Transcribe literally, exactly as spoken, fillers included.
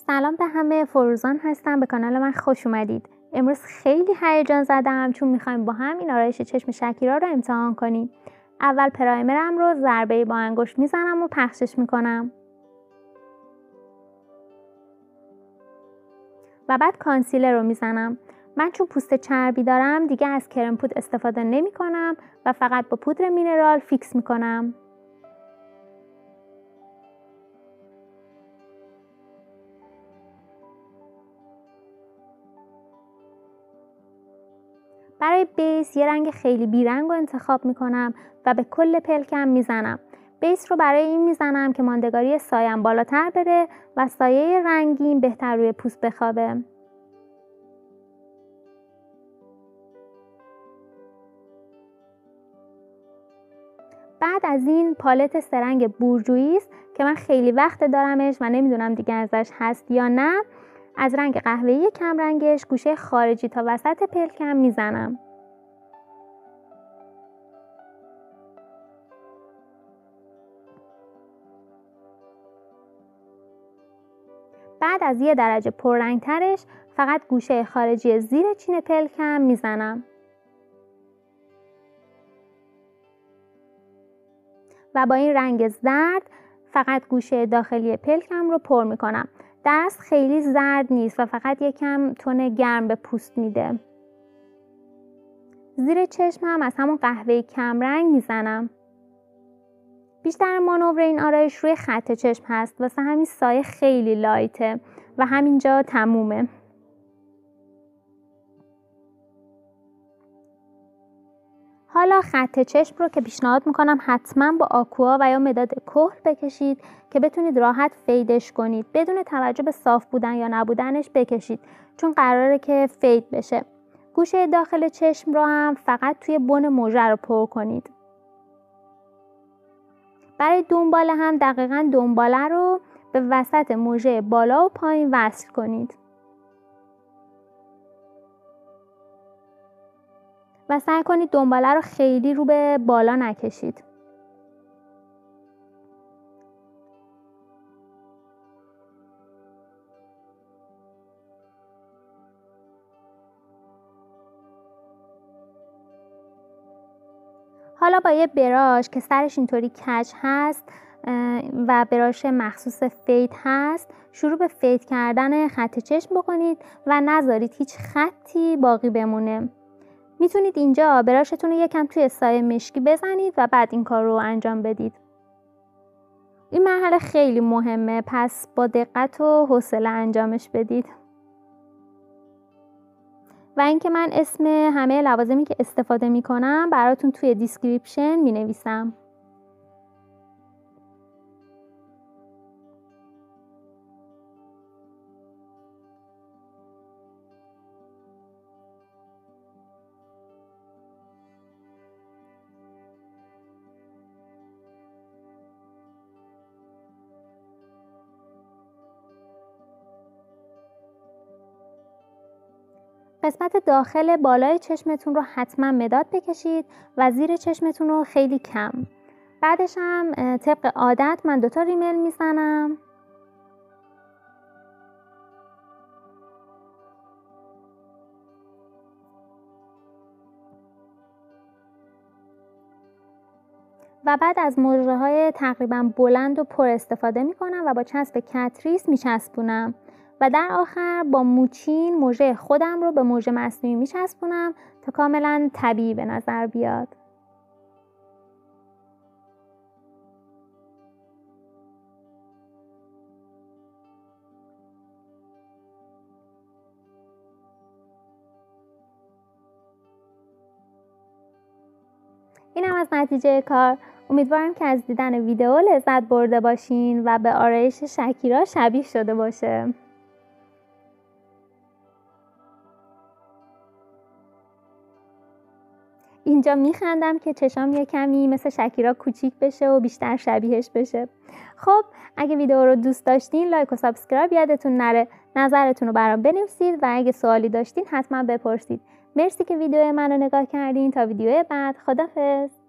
سلام به همه، فروزان هستم. به کانال من خوش اومدید. امروز خیلی هیجان زدم چون میخوایم با هم این آرایش چشم شکیرا رو امتحان کنیم. اول پرایمرم رو ضربه‌ای با انگشت میزنم و پخشش میکنم و بعد کانسیلر رو میزنم. من چون پوست چربی دارم دیگه از کرم پودر استفاده نمی کنم و فقط با پودر مینرال فیکس میکنم. برای بیس یه رنگ خیلی بیرنگ رو انتخاب میکنم و به کل پلکم میزنم. بیس رو برای این میزنم که ماندگاری سایم بالاتر بره و سایه رنگین بهتر روی پوست بخوابه. بعد از این پالت سرنگ بورژویی است که من خیلی وقت دارمش و نمیدونم دیگه ازش هست یا نه. از رنگ قهوه‌ای کم رنگش گوشه خارجی تا وسط پلکم میزنم. بعد از یه درجه پررنگترش فقط گوشه خارجی زیر چین پلکم میزنم و با این رنگ زرد فقط گوشه داخلی پلکم رو پر میکنم. دست خیلی زرد نیست و فقط یکم تون گرم به پوست میده. زیر چشم هم از همون قهوه کم رنگ میزنم. بیشتر مانور این آرایش روی خط چشم هست واسه همین سایه خیلی لایته و همینجا تمومه. حالا خط چشم رو که پیشنهاد میکنم حتما با آکوا و یا مداد کحل بکشید که بتونید راحت فیدش کنید. بدون توجه به صاف بودن یا نبودنش بکشید چون قراره که فید بشه. گوشه داخل چشم رو هم فقط توی بن مژه رو پر کنید. برای دنباله هم دقیقاً دنباله رو به وسط مژه بالا و پایین وصل کنید و سعی کنید دنباله رو خیلی رو به بالا نکشید. حالا با یه براش که سرش اینطوری کج هست و براش مخصوص فید هست شروع به فید کردن خط چشم بکنید و نذارید هیچ خطی باقی بمونه. میتونید اینجا براشتون رو یکم توی سایه مشکی بزنید و بعد این کار رو انجام بدید. این مرحله خیلی مهمه، پس با دقت و حوصله انجامش بدید. و اینکه من اسم همه لوازمی که استفاده میکنم براتون توی دیسکریپشن مینویسم. قسمت داخل بالای چشمتون رو حتما مداد بکشید و زیر چشمتون رو خیلی کم. بعدش هم طبق عادت من دوتا ریمل میزنم و بعد از مژه های تقریبا بلند و پر استفاده میکنم و با چسب کتریس میچسبونم و در آخر با موچین مژه خودم رو به مژه مصنوعی میچسبونم تا کاملا طبیعی به نظر بیاد. اینم از نتیجه کار. امیدوارم که از دیدن ویدیو لذت برده باشین و به آرایش شکیرا شبیه شده باشه. اینجا میخندم که چشام یه کمی مثل شکیرا کوچیک بشه و بیشتر شبیهش بشه. خب اگه ویدیو رو دوست داشتین لایک و سابسکرایب یادتون نره. نظرتون رو برام بنویسید و اگه سوالی داشتین حتما بپرسید. مرسی که ویدیو منو نگاه کردین. تا ویدیو بعد، خداحافظ.